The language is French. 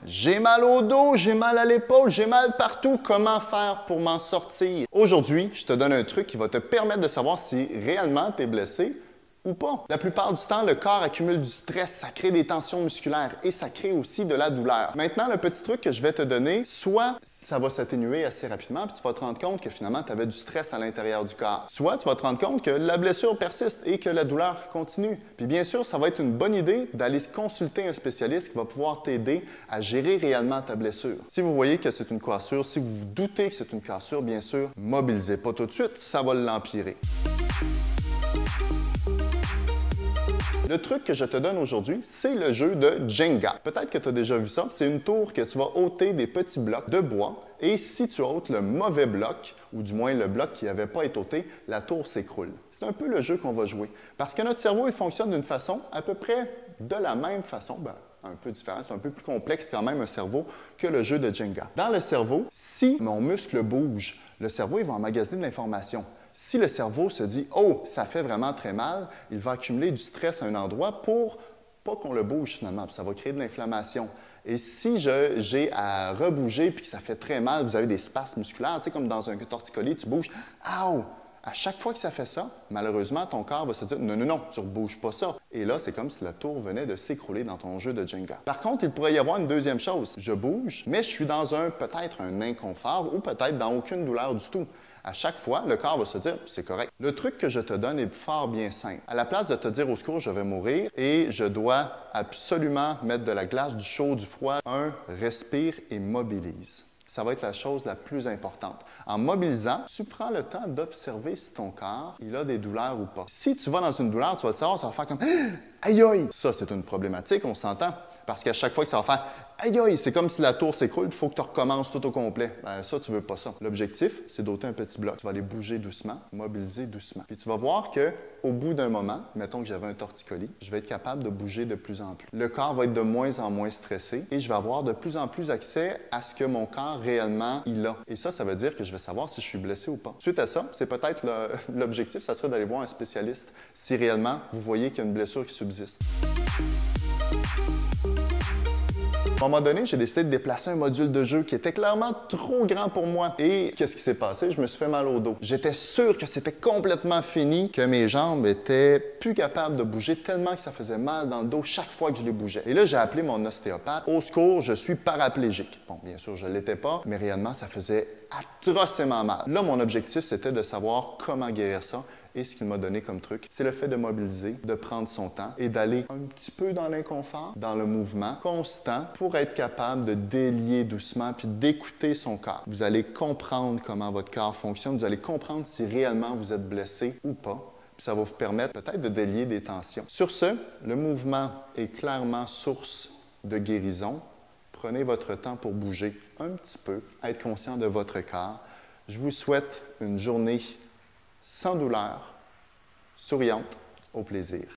J'ai mal au dos, j'ai mal à l'épaule, j'ai mal partout. Comment faire pour m'en sortir? Aujourd'hui, je te donne un truc qui va te permettre de savoir si réellement tu es blessé ou pas. La plupart du temps, le corps accumule du stress, ça crée des tensions musculaires et ça crée aussi de la douleur. Maintenant, le petit truc que je vais te donner, soit ça va s'atténuer assez rapidement, puis tu vas te rendre compte que finalement, tu avais du stress à l'intérieur du corps. Soit tu vas te rendre compte que la blessure persiste et que la douleur continue. Puis bien sûr, ça va être une bonne idée d'aller consulter un spécialiste qui va pouvoir t'aider à gérer réellement ta blessure. Si vous voyez que c'est une cassure, si vous vous doutez que c'est une cassure, bien sûr, mobilisez pas tout de suite, ça va l'empirer. Le truc que je te donne aujourd'hui, c'est le jeu de Jenga. Peut-être que tu as déjà vu ça. C'est une tour que tu vas ôter des petits blocs de bois et si tu ôtes le mauvais bloc, ou du moins le bloc qui n'avait pas été ôté, la tour s'écroule. C'est un peu le jeu qu'on va jouer. Parce que notre cerveau, il fonctionne d'une façon à peu près de la même façon, un peu différente, c'est un peu plus complexe quand même un cerveau que le jeu de Jenga. Dans le cerveau, si mon muscle bouge, le cerveau il va emmagasiner de l'information. Si le cerveau se dit « Oh, ça fait vraiment très mal », il va accumuler du stress à un endroit pour pas qu'on le bouge finalement, puis ça va créer de l'inflammation. Et si j'ai à rebouger puis que ça fait très mal, vous avez des spasmes musculaires, tu sais, comme dans un torticolis, tu bouges « Aouh ». À chaque fois que ça fait ça, malheureusement, ton corps va se dire « Non, non, non, tu ne rebouges pas ça ». Et là, c'est comme si la tour venait de s'écrouler dans ton jeu de Jenga. Par contre, il pourrait y avoir une deuxième chose. Je bouge, mais je suis dans peut-être un inconfort ou peut-être dans aucune douleur du tout. À chaque fois, le corps va se dire « c'est correct ». Le truc que je te donne est fort bien simple. À la place de te dire au secours « je vais mourir » et je dois absolument mettre de la glace, du chaud, du froid, respire et mobilise. Ça va être la chose la plus importante. En mobilisant, tu prends le temps d'observer si ton corps il a des douleurs ou pas. Si tu vas dans une douleur, tu vas le savoir, ça va faire comme « aïe aïe ». Ça, c'est une problématique, on s'entend. Parce qu'à chaque fois que ça va faire « aïe aïe », c'est comme si la tour s'écroule, il faut que tu recommences tout au complet. Ça, tu veux pas ça. L'objectif, c'est d'ôter un petit bloc. Tu vas aller bouger doucement, mobiliser doucement. Puis tu vas voir qu'au bout d'un moment, mettons que j'avais un torticolis, je vais être capable de bouger de plus en plus. Le corps va être de moins en moins stressé et je vais avoir de plus en plus accès à ce que mon corps réellement il a. Et ça veut dire que je vais savoir si je suis blessé ou pas. Suite à ça, c'est peut-être l'objectif, ça serait d'aller voir un spécialiste si réellement vous voyez qu'il y a une blessure qui subsiste. À un moment donné, j'ai décidé de déplacer un module de jeu qui était clairement trop grand pour moi. Et qu'est-ce qui s'est passé? Je me suis fait mal au dos. J'étais sûr que c'était complètement fini, que mes jambes étaient plus capables de bouger tellement que ça faisait mal dans le dos chaque fois que je les bougeais. Et là, j'ai appelé mon ostéopathe. Au secours, je suis paraplégique. Bon, bien sûr, je ne l'étais pas, mais réellement, ça faisait atrocement mal. Là, mon objectif, c'était de savoir comment guérir ça. Et ce qu'il m'a donné comme truc, c'est le fait de mobiliser, de prendre son temps et d'aller un petit peu dans l'inconfort, dans le mouvement constant pour être capable de délier doucement puis d'écouter son corps. Vous allez comprendre comment votre corps fonctionne, vous allez comprendre si réellement vous êtes blessé ou pas. Puis ça va vous permettre peut-être de délier des tensions. Sur ce, le mouvement est clairement source de guérison. Prenez votre temps pour bouger un petit peu, être conscient de votre corps. Je vous souhaite une journée sans douleur, souriante, au plaisir.